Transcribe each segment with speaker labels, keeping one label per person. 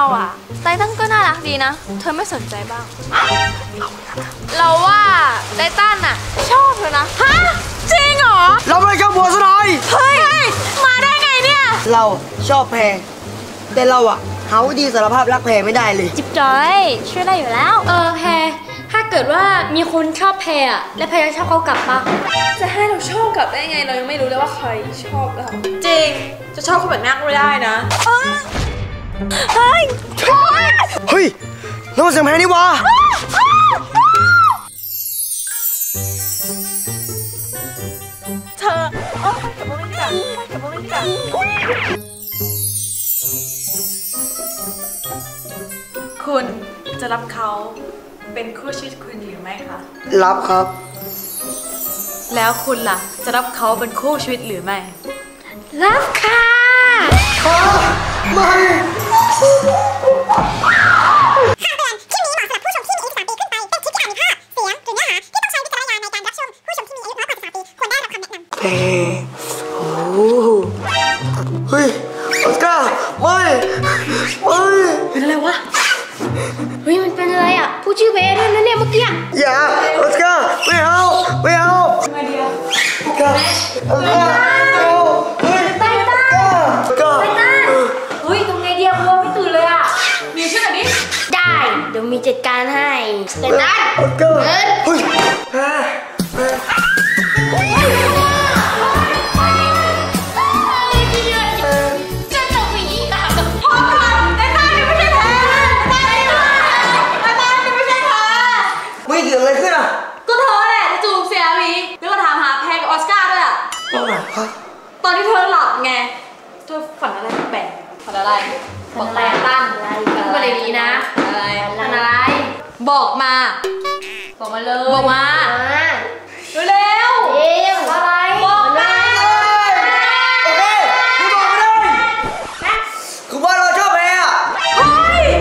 Speaker 1: อ่ะไตตันก็น่ารักดีนะเธอไม่สนใจบ้างเราว่าไตตันอ่ะชอบเธอนะฮะจริงเหรอ
Speaker 2: เราไม่ชอบบัวซะหน่อย
Speaker 1: เฮ้ยมาได้ไงเนี่ย
Speaker 2: เราชอบแพรแต่เราอะหาวิธีสารภาพรักแพรไม่ได้เลย
Speaker 1: จิ๊บจอยช่วยได้อยู่แล้ว
Speaker 3: แพรถ้าเกิดว่ามีคนชอบแพรอะและแพรจะชอบเขากลับปะ
Speaker 1: จะให้เราชอบกลับได้ไงเรายังไม่รู้เลยว่าใครชอบเราจริงจะชอบคนแบบนักไม่ได้นะเฮ้ย
Speaker 2: แล้วมันเสียงแพรนี่วะ
Speaker 1: เธอกับพวกนี้ดีกว่ากับพวกนี้ดีกว่าคุณจะรับเขาเป็นคู่ชีวิตคุณหรือไม่คะ
Speaker 2: รับครับ
Speaker 1: แล้วคุณล่ะจะรับเขาเป็นคู่ชีวิตหรือไม่
Speaker 3: รับค่ะ
Speaker 2: ไม่เฮ้ยออสการ์ไม่
Speaker 3: เป็นอะไรวะเฮ้ยมันเป็นอะไรอ่ะพูดชื่อเพย์ด้วยนะเนี่ยเมื่อกี้
Speaker 2: อย่าออสการ์ไม่เอา
Speaker 1: ทำไมดีอะ
Speaker 2: ออสการ์เฮ้ย
Speaker 3: ไตตันเฮ้ยทำไงดีอะบัวไม่ตื่นเลยอ่ะ
Speaker 1: มีชื่อไหนดิ
Speaker 3: ได้เดี๋ยวมีจัดการให้ไตตัน
Speaker 2: ออสการ์เฮ้ย
Speaker 1: ตอนที่เธอหลับไงเธอฝันอะไรแปลกฝันอะไรบอกอะไรตั้น
Speaker 3: พูดอะไรดีนะ
Speaker 1: อะไร
Speaker 3: ฝันอะไร
Speaker 1: บอกมาเลยบอกมาเร็ว
Speaker 3: อะไร
Speaker 1: บอกมา
Speaker 2: โอเคพี่บอกมาเลยคือว่าเราชอบแพรอะ
Speaker 1: เฮ้ย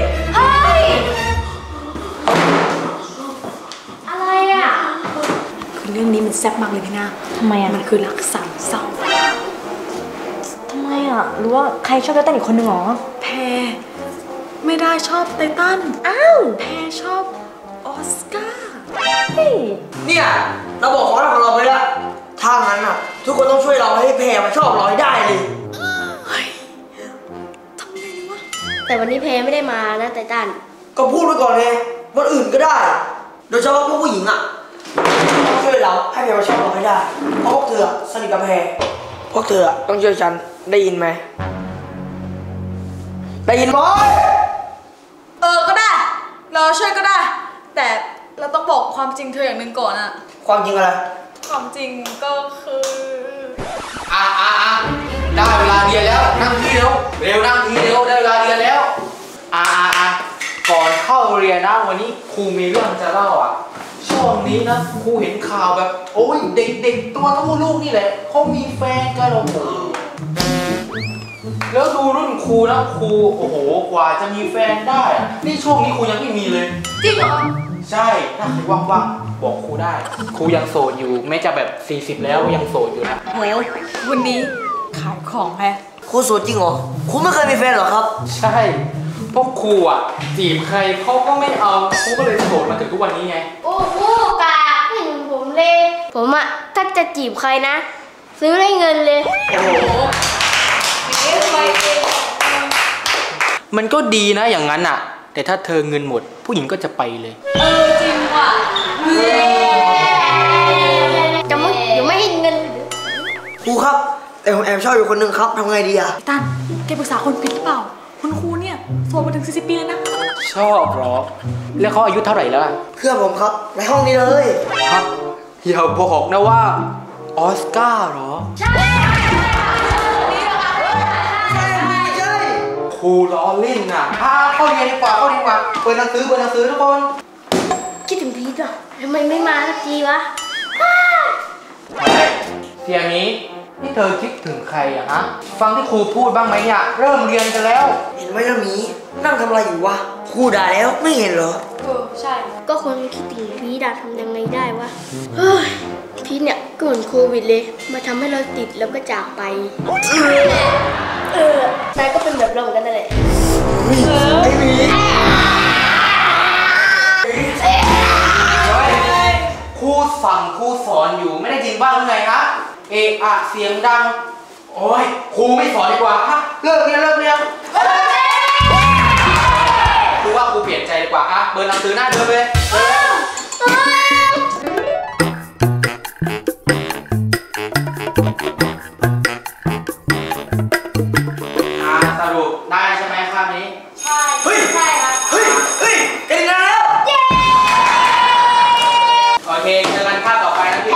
Speaker 3: อะไรอ่ะ
Speaker 1: คือเรื่องนี้มันแซ่บมากเลยพี่นา
Speaker 3: ทำไมอ่ะ
Speaker 1: มันคือรักสามเศร้า
Speaker 3: ทำไมอ่ะรู้ว่าใครชอบไตตันอีกคนหนึ่งหรอ
Speaker 1: แพรไม่ได้ชอบไตตันแพรชอบออสการ์
Speaker 2: เนี่ยเราบอกของเราไปแล้วถ้างั้นอ่ะทุกคนต้องช่วยเราให้แพรมาชอบเราให้ได้เลย
Speaker 1: ทำไงวะ
Speaker 3: แต่วันนี้แพรไม่ได้มานะไตตัน
Speaker 2: ก็พูดไว้ก่อนไงวันอื่นก็ได้โดยเฉพาะพวกผู้หญิงอ่ะต้องช่วยเราให้แพรมาชอบเราให้ได้เพราะพวกเธอสนิทกับแพรพวกเธอต้องช่วยฉันได้ยินไหมได้ยินไหม
Speaker 1: ก็ได้เราช่วยก็ได้แต่เราต้องบอกความจริงเธออย่างหนึ่งก่อนอะ
Speaker 2: ความจริงอะไร
Speaker 1: ความจริงก็คือ
Speaker 4: ได้เวลาเรียนแล้วนั่งที่เร็วนั่งที่เร็วได้เวลาเรียนแล้วก่อนเข้าเรียนนะวันนี้ครูมีเรื่องจะเล่าอ่ะช่วงนี้นะครูเห็นข่าวแบบโอ้ยเด็กตัวเท่าลูกนี่แหละเขามีแฟนกันโอ้โหแล้วดูรุ่นครูนะครูโอ้โหกว่าจะมีแฟนได้นี่ช่วงนี้ครูยังไม่มีเลย
Speaker 1: จริงเหรอ
Speaker 4: ใช่ถ้าใครว่างๆบอกครูได้ครูยังโสดอยู่แม้จะแบบ40แล้วยังโสดอยู่นะ
Speaker 1: โหวันนี้ขายของแฮะ
Speaker 2: ครูโสดจริงเหรอครูไม่เคยมีแฟนหรอครับ
Speaker 4: ใช่พวกครูอ่ะจีบใครเขาก็ไม่เอาครูก็เลยโสดมาถึงทุกวันนี้ไง
Speaker 3: โอ้โหกาไม่ถึงผมเลยผมอ่ะถ้าจะจีบใครนะซื้อได้เงินเลย
Speaker 4: โอ้โหมันก็ดีนะอย่างนั้นอ่ะแต่ถ้าเธอเงินหมดผู้หญิงก็จะไปเลย
Speaker 1: จริงว่ะ
Speaker 3: จะไม่ให้เงิน
Speaker 2: ครูครับแต่ผมแอบชอบอยู่คนหนึ่งครับทำไงดีอะ
Speaker 1: ตันแกปรึกษาคนผิดหรือเปล่าคุณครูเนี่ยโสดมาถึง40 ปีแล้วนะ
Speaker 4: ชอบหรอแล้วเขาอายุเท่าไหร่แล้ว
Speaker 2: เพื่อนผมครับในห้องนี้เลย
Speaker 4: ครับอย่าบอกนะว่าออสการ์หรอ
Speaker 3: ใช่
Speaker 4: ครูล้อเล่นน่ะเข้าเรียนดีกว่าเปิดหนังสือทุกคน
Speaker 3: คิดถึงพีทอ่ะทำไมไม่มาสักทีวะ
Speaker 4: เสียงนี้นี่เธอคิดถึงใครอะฮะฟังที่ครูพูดบ้างไหมเนี่ยเริ่มเรียนกันแล้ว
Speaker 2: เห็นไหมล่ะมีนั่งทำอะไรอยู่วะครูด่าแล้วไม่เห็นเหรอ
Speaker 3: ใช่ก็คนคิดถึงพีททำยังไงได้วะเฮ้ยพีทเนี่ยก็เหมือนโควิดเลยมาทำให้เราติดแล้วก็จากไปนายก็เป็นแบบเราเหมือนกันนั่นแหละ
Speaker 2: ไอ้
Speaker 4: ครูสั่งครูสอนอยู่ไม่ได้ยินบ้างหรือไงฮะเอะอะเสียงดังโอ้ยครูไม่สอนดีกว่าฮะเลิกเรียนครูว่าครูเปลี่ยนใจดีกว่าฮะเบอร์หนังสือหน้าเดิมเลยสรุปได้ใช่ไหมคาบนี้
Speaker 1: ใช่
Speaker 2: เฮ้ย
Speaker 1: ใช่ครับ
Speaker 2: เฮ้ยเก่งแล้ว
Speaker 1: เย้
Speaker 4: โอเคเจอกันคาบต่อไปนะพี่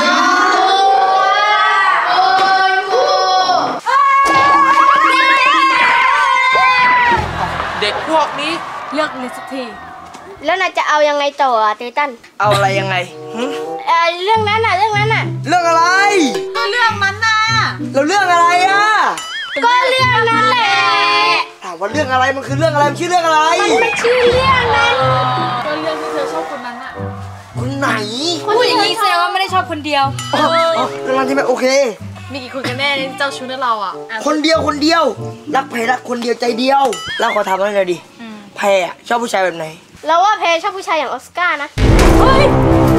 Speaker 4: เด็กพวกนี้
Speaker 1: เลิกเรียนสักที
Speaker 3: แล้วนายจะเอายังไงต่อเตตัน
Speaker 2: เอาอะไรยังไง
Speaker 3: เรื่องนั้นน่ะ
Speaker 2: เรื่องอะไร
Speaker 1: เรื่องมันน่ะ
Speaker 2: แล้วเรื่องอะไรอ่ะ
Speaker 3: ก็เรื่องนั้นแหละ
Speaker 2: ถามว่าเรื่องอะไรมันคือเรื่องอะไรมันชื่อเรื่องอะไร
Speaker 3: มันไม่ชื่อเรื่องนั้น
Speaker 1: ก็เรื่องที่เธอชอบคนนั้นอะ
Speaker 2: คนไหน
Speaker 1: พูดอย่างนี้แสดงว่าไม่ได้ชอบคนเดียว
Speaker 2: เรื่องนั้นใช่ไหมโอเค
Speaker 1: มีกี่คนกันแน่ในเจ้าชู้นั่นเราอะ
Speaker 2: คนเดียวรักแพรรักคนเดียวใจเดียวเราขอถามอะไรหน่อยดิแพรชอบผู้ชายแบบไหน
Speaker 3: เราว่าเพชอบผู้ชายอย่างออสการ์นะ
Speaker 1: เฮ้ย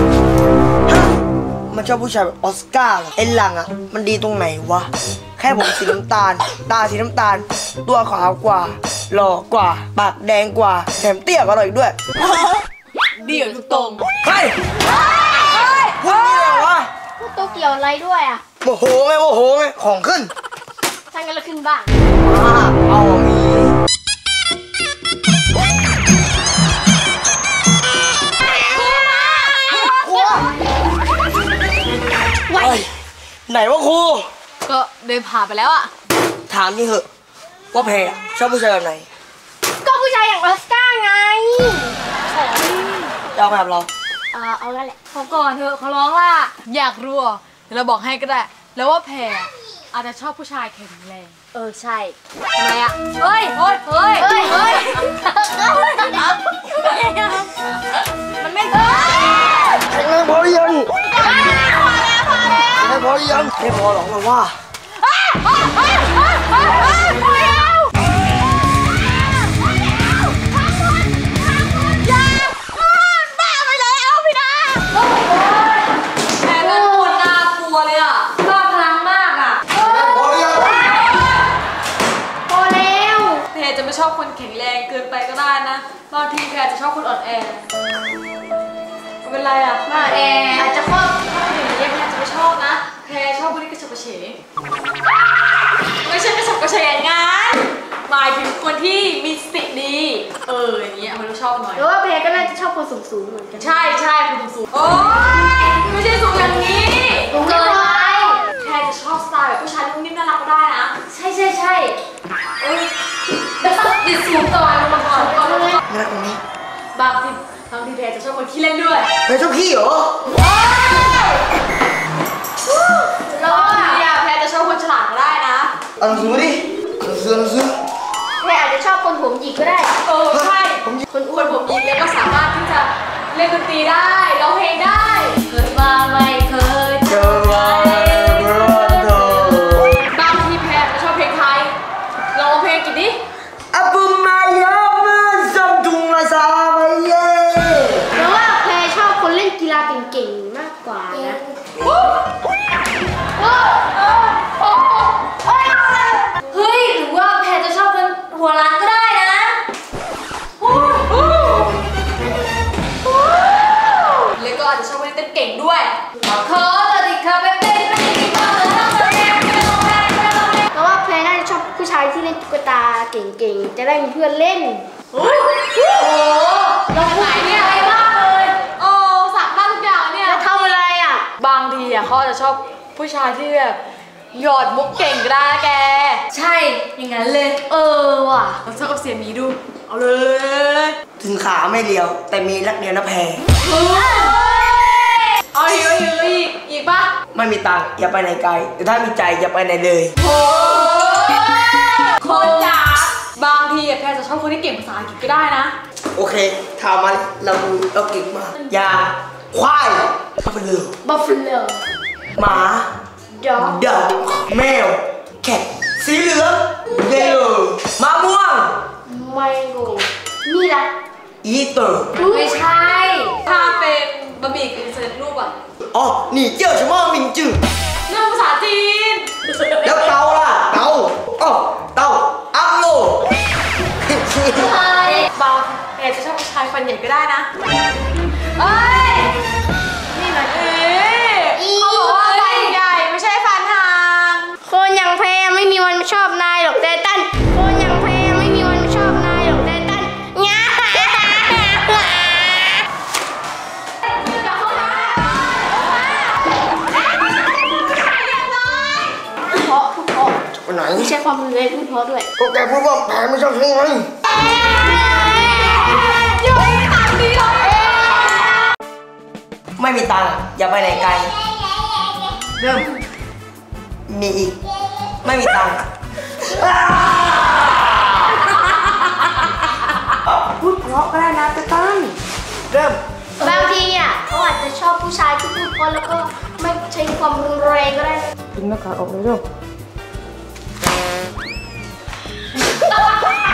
Speaker 2: มันชอบผู้ชายแบบออสการ์เหรอไอ้หลังอ่ะมันดีตรงไหนวะแค่ผมสีน้ำตาลตาสีน้ำตาลตัวขาวกว่าหล่อกว่าปากแดงกว่าแถมเตี้ยกว่าเราอีกด้วย
Speaker 1: ดีอยู่ทุกตรง
Speaker 2: เฮ้ยพูดนี่เหรอวะ
Speaker 3: พวกตัวเกี่ยวอะไรด้วยอ่ะ
Speaker 2: โมโหไงของขึ้น
Speaker 3: ช่างกันละขึ้นบ้าง
Speaker 2: เอามีไหนว่าครู
Speaker 1: ก็เดินผ่านไปแล้วอะ
Speaker 2: ถามนี่เหอะว่าแพรชอบผู้ชายแบบไหน
Speaker 3: ก็ผู้ชายอย่างออสการ์ไง
Speaker 2: จะเอาแบบเรา
Speaker 3: เอางั้นแหละ
Speaker 1: ขอก่อนเถอะเขาร้องล่ะอยากรู้อ่ะเดี๋ยวเราบอกให้ก็ได้ แล้วว่าแพรอาจจะชอบผู้ชายแข็งแรง
Speaker 3: ใช่
Speaker 1: ทำไมอะเฮ้ยมันไม่เคย
Speaker 2: แข็งแรงพอหรือยังแข็งแรงพอหรือยังไม่พอหรอกเราว่า
Speaker 1: แพรเป็นคนน่ากลัวเลยอะบ้าพลังมากอะ
Speaker 2: พอหรือยัง
Speaker 3: พอแล้ว
Speaker 1: แพรจะไม่ชอบคนแข็งแรงเกินไปก็ได้นะบางทีแพรจะชอบคนอ่อนแอเป็นไรอะอ่อนแออาจจะชอบอย่างนี้แพรจะไม่ชอบนะแพรชอบคนที่กระฉับกระเฉงไม่ใช่กระฉับกระเฉงอย่างนั้นหมายถึงคนที่มีสติดีอย่างนี้มันต้องชอบหน่อย
Speaker 3: แล้วว่าเพก็น่าจะชอบคนสูงๆเหมือนกัน
Speaker 1: ใช่คุณสูงโอ๊ยไม่ใช่สูงอย่างนี้
Speaker 3: สูงเกินไป
Speaker 1: แพรจะชอบสไตล์แบบผู้ชายนุ่มนิ่มน่ารักก็ได้นะ
Speaker 3: ใช่
Speaker 1: แต่ต้องดิดสูงก่อนลงมาก่อน
Speaker 2: ไม่รักตรงนี้
Speaker 1: บางทีแพรจะชอบคนขี้เล่นด้วย
Speaker 2: แพรชอบขี้เหรอ
Speaker 1: แล้วแพรจะชอบคนฉลาดก็ได้นะ
Speaker 2: เอาหนังสือมาดิหนังสือ
Speaker 3: เพอาจจะชอบคนผมหยิกก็ได้
Speaker 1: ใช่คนอ้วนผมยิงแล้วก็สามารถที่จะเล่นดนตรีได้ร้องเพลงได้เคยมาไม่เคยเจอใครบางทีแพรจะชอบเพลงไทยลองเพลงกี่ดิ
Speaker 2: อัปมายามันซัมตุงอาซาไมเย่
Speaker 3: เพราะว่าเพชอบคนเล่นกีฬาเก่งๆมากกว่านะ
Speaker 1: เฮ้ยหรือว่าแพรจะชอบคนหัวล้านก็ได้นะแล้วก็อาจจะชอบคนที่เต้นเก่งด้วยขอเลยดิค่ะเป็น
Speaker 3: เพราะว่าเพน่าจะชอบผู้ชายที่เล่นตุ๊กตาเก่งๆจะได้มีเพื่อนเล่น
Speaker 1: โอ้เราไหนเนี่ยอะไรบ้างเลยสักบ้างทุกอย่างเนี่ย
Speaker 3: แล้วทำอะไรอ่ะ
Speaker 1: บางทีอ่ะเขาจะชอบผู้ชายที่แบบหยอดมุกเก่งก็ได้แกใช่อย่างนั้นเลย
Speaker 3: ว่ะ
Speaker 1: เราชอบกับเสียหมีดูเอาเลย
Speaker 2: ถึงขาไม่เลียวแต่มีรักเดียวนะแพร
Speaker 1: เอาอีกปะ
Speaker 2: ไม่มีตังค์อย่าไปไหนไกลแต่ถ้ามีใจอย่าไปไหนเลย
Speaker 1: คนจ๋าบางทีแพรจะชอบคนที่เก่งภาษาอังกฤษก็ได้นะ
Speaker 2: โอเคถามมาเราเก่งมากยาควายบัฟเฟลหมาดอกแมวแคทสีเหลืองเยลโล่มะม่วง
Speaker 3: ไมโงนี่ละ
Speaker 2: อีเตอร์
Speaker 1: ไม่ใช่ ถ้าเป็นบะหมี่กึ่งสำเร็จรูปอ่ะ
Speaker 2: อ๋อนี่เจ้า什么名字
Speaker 1: เรื่องภาษาจีน
Speaker 2: แล้วเตาล่ะเตาอ๋อเตาอัพโหลด
Speaker 1: ใช่บางแกจะชอบผู้ชายฟันใหญ่ก็ได้นะ เอ้ย นี่นะเขาบอกว่าฟันใหญ่ไม่ใช่ฟันหาง
Speaker 3: คนอย่างแพรไม่มีวันชอบนายหรอกไททันคนอย่างแพรไม่มีวันชอบนายหรอกไททันงาเพราะทุกเพราะ
Speaker 2: วันไหน
Speaker 3: ไม่ใช่ความรุนแรงพูดเพราะด้วย
Speaker 2: ก็แกพูดว่าแผลไม่ชอบใช่ไหม
Speaker 1: อยู่ไม่ตามดีเลย
Speaker 2: ไม่มีตังค์อย่าไปไหนไกลเริ่มมีอีกไม่มีตังค์พูดเพราะก็ได้นะเต้นเริ่ม
Speaker 3: บางทีอ่ะเขาอาจจะชอบผู้ชายที่พูดเพราะแล้วก็ไม่ใช้ความรุนแรงก็ได้
Speaker 2: ดึงหน้ากากออกเลยเร็ว